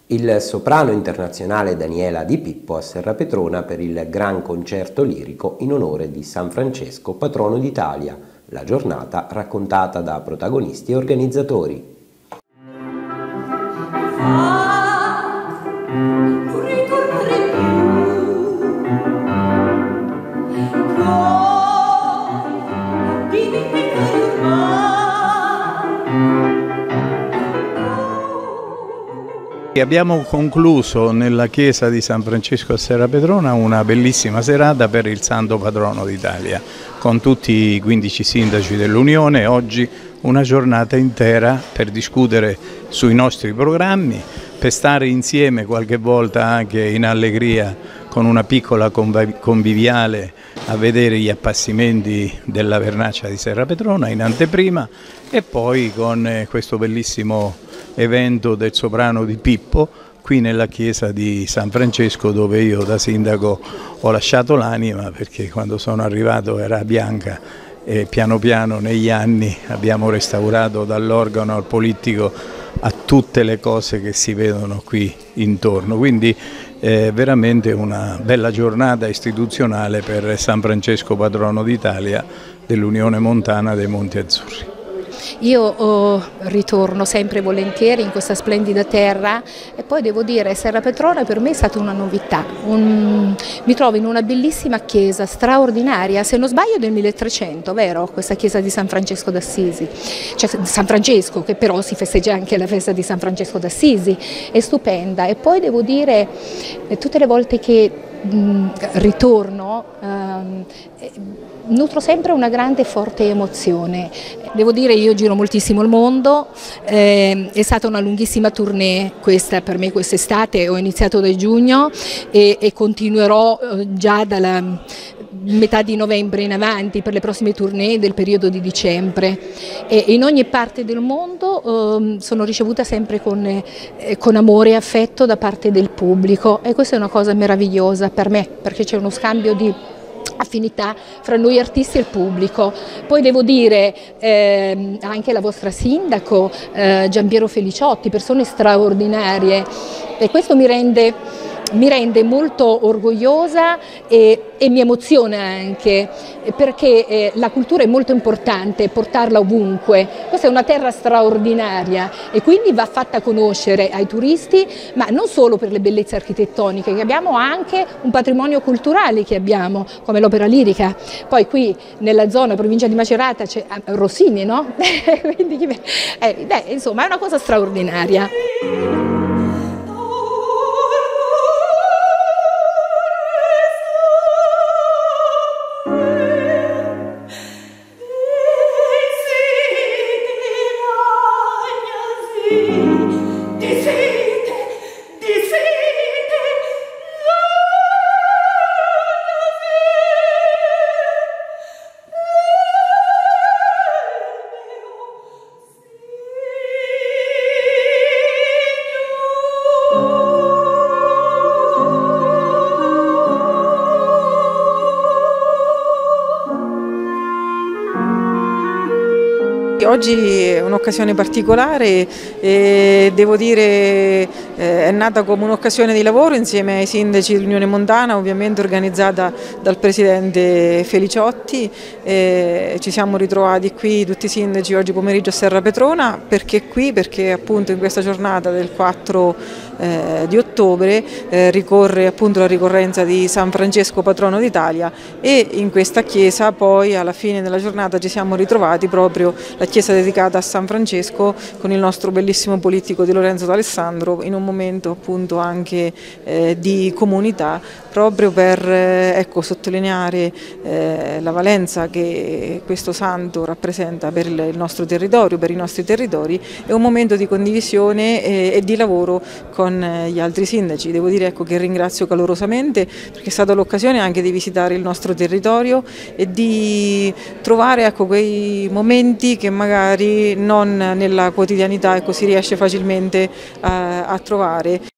Il soprano internazionale Daniela Di Pippo a Serrapetrona per il gran concerto lirico in onore di San Francesco, patrono d'Italia. La giornata raccontata da protagonisti e organizzatori. Abbiamo concluso nella chiesa di San Francesco a Serrapetrona una bellissima serata per il Santo Patrono d'Italia, con tutti i 15 sindaci dell'Unione. Oggi una giornata intera per discutere sui nostri programmi, per stare insieme qualche volta anche in allegria con una piccola conviviale a vedere gli appassimenti della vernaccia di Serrapetrona in anteprima, e poi con questo bellissimo evento del soprano Di Pippo qui nella chiesa di San Francesco, dove io da sindaco ho lasciato l'anima, perché quando sono arrivato era bianca e piano piano negli anni abbiamo restaurato dall'organo al politico a tutte le cose che si vedono qui intorno. Quindi veramente una bella giornata istituzionale per San Francesco, patrono d'Italia dell'Unione Montana dei Monti Azzurri. Io ritorno sempre volentieri in questa splendida terra, e poi devo dire Serrapetrona per me è stata una novità. Mi trovo in una bellissima chiesa straordinaria, se non sbaglio del 1300, vero? Questa chiesa di San Francesco d'Assisi, cioè San Francesco, che però si festeggia anche la festa di San Francesco d'Assisi, è stupenda. E poi devo dire tutte le volte che ritorno nutro sempre una grande e forte emozione. Devo dire, io giro moltissimo il mondo, è stata una lunghissima tournée questa per me quest'estate. Ho iniziato da giugno e continuerò già dalla metà di novembre in avanti per le prossime tournée del periodo di dicembre, e in ogni parte del mondo sono ricevuta sempre con amore e affetto da parte del pubblico, e questa è una cosa meravigliosa per me, perché c'è uno scambio di affinità fra noi artisti e il pubblico. Poi devo dire anche la vostra sindaco Giampiero Feliciotti, persone straordinarie, e questo mi rende molto orgogliosa e mi emoziona anche, perché la cultura è molto importante, portarla ovunque. Questa è una terra straordinaria e quindi va fatta conoscere ai turisti, ma non solo per le bellezze architettoniche che abbiamo, anche un patrimonio culturale che abbiamo, come l'opera lirica. Poi qui nella zona provincia di Macerata c'è Rossini, no? Quindi, insomma è una cosa straordinaria. Oggi è un'occasione particolare, devo dire è nata come un'occasione di lavoro insieme ai sindaci dell'Unione Montana, ovviamente organizzata dal presidente Feliciotti. Ci siamo ritrovati qui tutti i sindaci oggi pomeriggio a Serrapetrona. Perché qui? Perché appunto in questa giornata del 4 di ottobre ricorre appunto la ricorrenza di San Francesco, patrono d'Italia, e in questa chiesa poi alla fine della giornata ci siamo ritrovati proprio la chiesa dedicata a San Francesco con il nostro bellissimo politico Di Lorenzo D'Alessandro, in un momento appunto anche di comunità, proprio per sottolineare la valenza che questo santo rappresenta per il nostro territorio, per i nostri territori. È un momento di condivisione e di lavoro con gli altri sindaci. Devo dire che ringrazio calorosamente, perché è stata l'occasione anche di visitare il nostro territorio e di trovare quei momenti che magari non nella quotidianità si riesce facilmente a trovare.